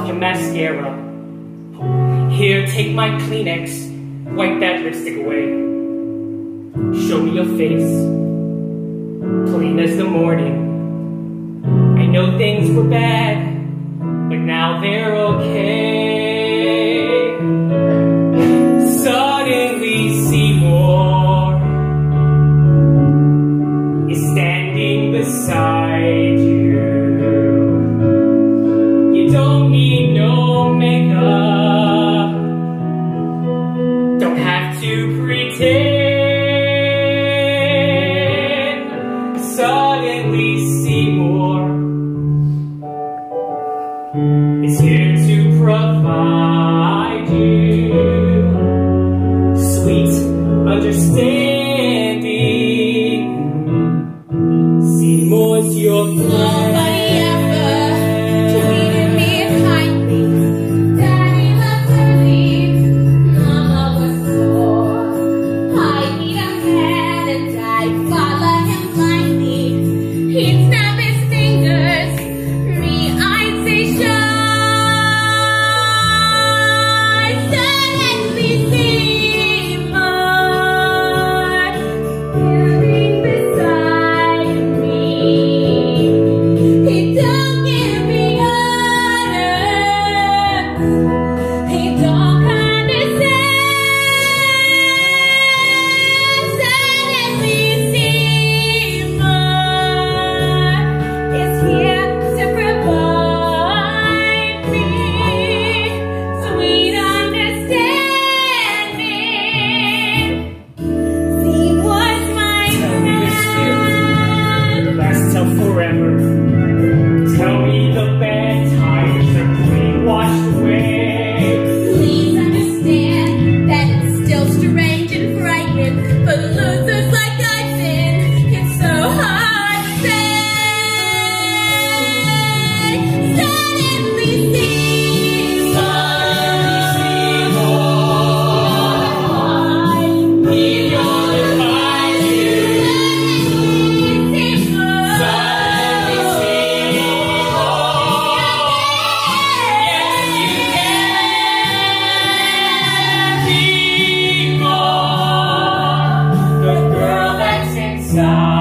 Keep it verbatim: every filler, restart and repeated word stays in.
off your mascara. Here, take my Kleenex, wipe that lipstick away. Show me your face, clean as the morning. I know things were bad, but now they're okay. Suddenly Seymour is standing beside you. You don't need no makeup, don't have to pretend. Suddenly Seymour is here to provide you sweet understanding. Seymour's your friend. Tell me the bad times are clean washed away. Please understand that it's still strange and frightening for losers like I've been. It's so hard to say. Suddenly Seymour, he's gonna find you. The girl that's inside.